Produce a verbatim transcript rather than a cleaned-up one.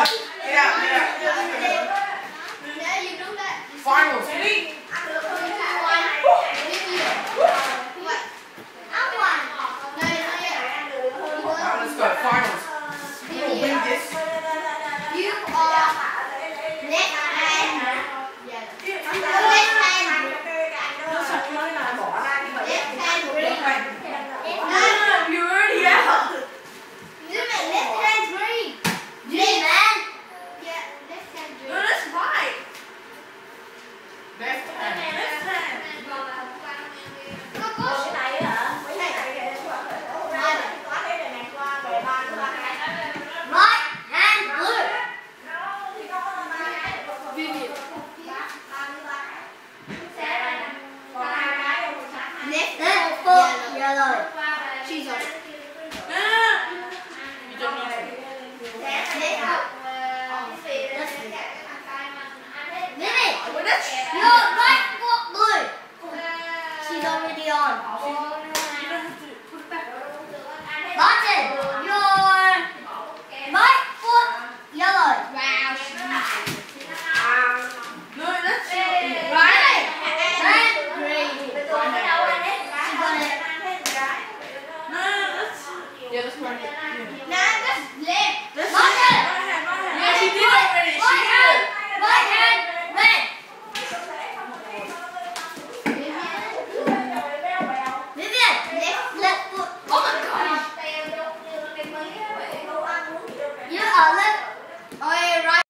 out. Get out. Get out. Finals. Now let's go. Finals. Who will win this? You are left hand. Left hand. Left hand green. No, you're already out. You meant left hand green. Green man. Yeah, left hand green. No, that's right. Left hand. Left hand. Right hand blue. Left hand yellow. She's on it. You don't need to. Left up. Lily, Well, that's your right foot blue. She's already on.